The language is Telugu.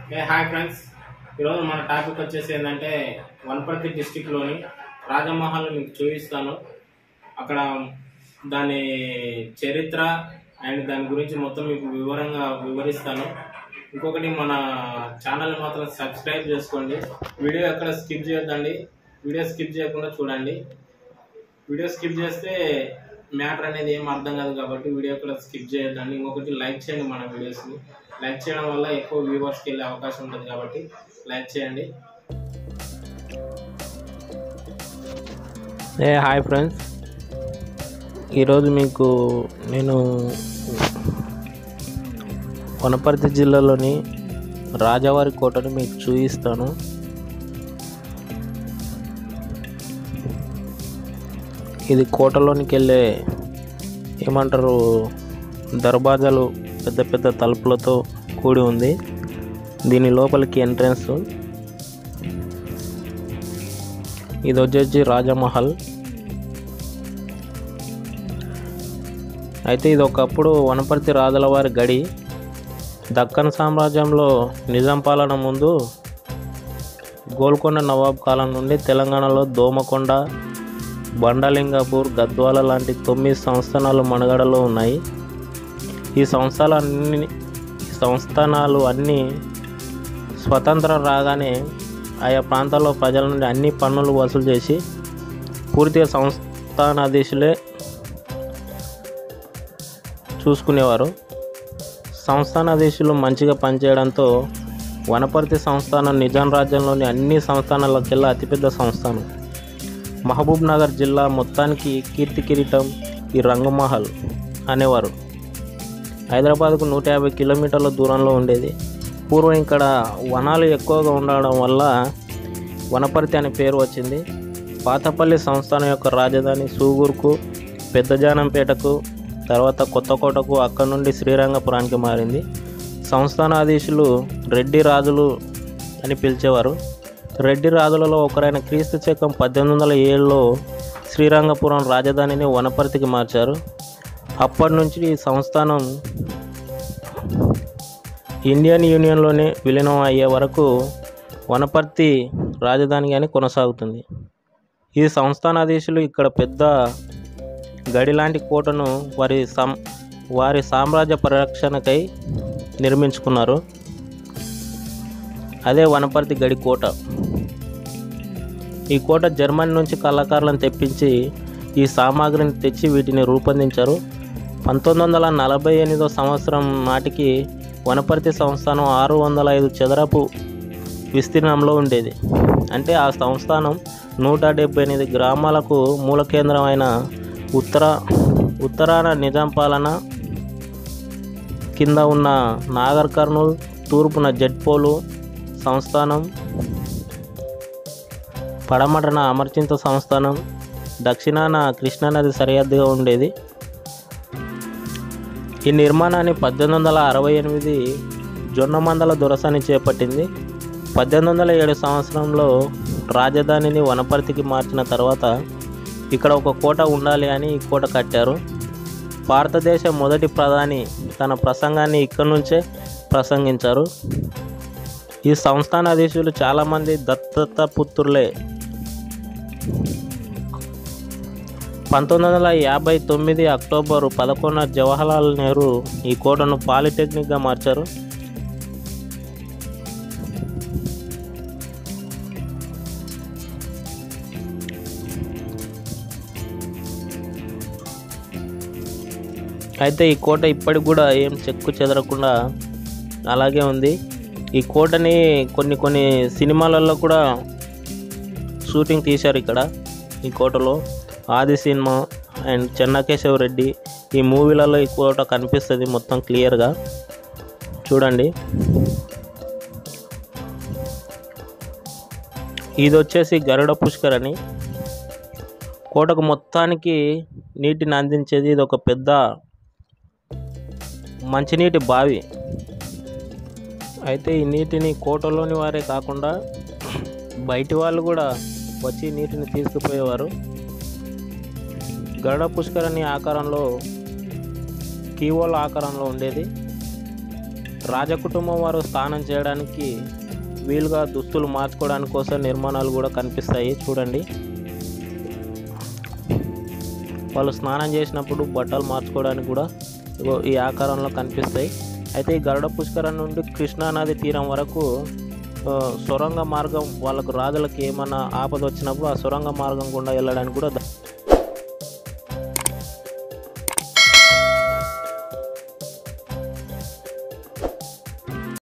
హాయ్ ఫ్రెండ్స్, ఈరోజు మన టాపిక్ వచ్చేసి ఏంటంటే వనపర్తి డిస్టిక్లోని రాజమహల్ మీకు చూపిస్తాను. అక్కడ దాని చరిత్ర అండ్ దాని గురించి మొత్తం మీకు వివరంగా వివరిస్తాను. ఇంకొకటి, మన ఛానల్ మాత్రం సబ్స్క్రైబ్ చేసుకోండి. వీడియో ఎక్కడ స్కిప్ చేయొద్దండి. వీడియో స్కిప్ చేయకుండా చూడండి. వీడియో స్కిప్ చేస్తే మ్యాటర్ అనేది ఏం అర్థం కాదు కాబట్టి వీడియో ఎక్కడ స్కిప్ చేయొద్దండి. ఇంకొకటి, లైక్ చేయండి. మన వీడియోస్ని లైక్ చేయడం వల్ల ఎక్కువ వ్యూవర్స్కి వెళ్ళే అవకాశం ఉంటుంది కాబట్టి లైక్ చేయండి. హాయ్ ఫ్రెండ్స్, ఈరోజు మీకు నేను వనపర్తి జిల్లాలోని రాజావారి కోటను మీకు చూపిస్తాను. ఇది కోటలోనికి వెళ్ళే ఏమంటారు దర్వాజాలు పెద్ద పెద్ద తలుపులతో కూడి ఉంది. దీని లోపలికి ఎంట్రన్స్. ఇది వచ్చేసి రాజమహల్. అయితే ఇది ఒకప్పుడు వనపర్తి రాజుల వారి గడి. దక్కన్ సామ్రాజ్యంలో నిజాం పాలన ముందు గోల్కొండ నవాబ్ కాలం నుండి తెలంగాణలో దోమకొండ, బండలింగాపూర్, గద్వాల లాంటి 9 సంస్థానాలు మనుగడలో ఉన్నాయి. ఈ సంస్థానాలు అన్నీ స్వతంత్రం రాగానే ఆయా ప్రాంతాల్లో ప్రజల నుండి అన్ని పన్నులు వసూలు చేసి పూర్తిగా సంస్థానాధీశులే చూసుకునేవారు. సంస్థానాధీశులు మంచిగా పనిచేయడంతో వనపర్తి సంస్థానం నిజాం రాజ్యంలోని అన్ని సంస్థానాలకెల్లా అతిపెద్ద సంస్థానం. మహబూబ్ నగర్ జిల్లా మొత్తానికి కీర్తి కిరీటం ఈ రంగమహల్ అనేవారు. హైదరాబాద్కు 150 కిలోమీటర్ల దూరంలో ఉండేది. పూర్వం ఇక్కడ వనాలు ఎక్కువగా ఉండడం వల్ల వనపర్తి అనే పేరు వచ్చింది. పాతపల్లి సంస్థానం యొక్క రాజధాని సూగూరుకు, పెద్దజానంపేటకు, తర్వాత కొత్తకోటకు, అక్కడి నుండి శ్రీరంగపురానికి మారింది. సంస్థానాధీశులు రెడ్డి రాజులు అని పిలిచేవారు. రెడ్డి రాజులలో ఒకరైన క్రీస్తు శకం 1807లో శ్రీరంగపురం రాజధానిని వనపర్తికి మార్చారు. అప్పటి నుంచి ఈ సంస్థానం ఇండియన్ యూనియన్లోనే విలీనం అయ్యే వరకు వనపర్తి రాజధానిగానే కొనసాగుతుంది. ఈ సంస్థానాధీశులు ఇక్కడ పెద్ద గడి లాంటి కోటను వారి సామ్రాజ్య పరిరక్షణకై నిర్మించుకున్నారు. అదే వనపర్తి గడి కోట. ఈ కోట జర్మనీ నుంచి కళాకారులను తెప్పించి ఈ సామాగ్రిని తెచ్చి వీటిని రూపొందించారు. 1948 సంవత్సరం నాటికి వనపర్తి సంస్థానం 605 చదరపు విస్తీర్ణంలో ఉండేది. అంటే ఆ సంస్థానం 178 గ్రామాలకు మూల కేంద్రమైన ఉత్తరాన నిజాం పాలన కింద ఉన్న నాగర్ కర్నూల్, తూర్పున జడ్పోలు సంస్థానం, పడమటన అమర్చింత సంస్థానం, దక్షిణాన కృష్ణానది సరిహద్దుగా ఉండేది. ఈ నిర్మాణాన్ని 1868 జొన్నమందల దొరసాని చేపట్టింది. 1807 సంవత్సరంలో రాజధానిని వనపర్తికి మార్చిన తర్వాత ఇక్కడ ఒక కోట ఉండాలి అని ఈ కోట కట్టారు. భారతదేశ మొదటి ప్రధాని తన ప్రసంగాన్ని ఇక్కడి నుంచే ప్రసంగించారు. ఈ సంస్థానాధీశులు చాలామంది దత్తపుత్రులే. 1959 అక్టోబర్ 11న జవహర్లాల్ నెహ్రూ ఈ కోటను పాలిటెక్నిక్గా మార్చారు. అయితే ఈ కోట ఇప్పటికి కూడా ఏం చెక్కు చెదరకుండా అలాగే ఉంది. ఈ కోటని కొన్ని సినిమాలలో కూడా షూటింగ్ తీశారు ఇక్కడ ఈ కోటలో. ఆది సినిమా అండ్ చెన్నకేశవ రెడ్డి ఈ మూవీలలో ఈ కోట కనిపిస్తుంది మొత్తం క్లియర్గా. చూడండి, ఇది వచ్చేసి గరుడ పుష్కర్ అని. కోటకు మొత్తానికి నీటిని అందించేది ఇది ఒక పెద్ద మంచినీటి బావి. అయితే ఈ నీటిని కోటలోని వారే కాకుండా బయటి వాళ్ళు కూడా వచ్చి నీటిని తీసుకుపోయేవారు. గరుడ పుష్కర్ అనే ఆకారంలో కీవోల ఆకారంలో ఉండేది. రాజకుటుంబం వారు స్నానం చేయడానికి వీలుగా దుస్తులు మార్చుకోవడానికి కోసం నిర్మాణాలు కూడా కనిపిస్తాయి. చూడండి, వాళ్ళు స్నానం చేసినప్పుడు బట్టలు మార్చుకోవడానికి కూడా ఈ ఆకారంలో కనిపిస్తాయి. అయితే ఈ గరుడ పుష్కరం నుండి కృష్ణానది తీరం వరకు సొరంగ మార్గం, వాళ్ళకు రాజులకు ఏమన్నా ఆపద వచ్చినప్పుడు ఆ సొరంగ మార్గం గుండా వెళ్ళడానికి కూడా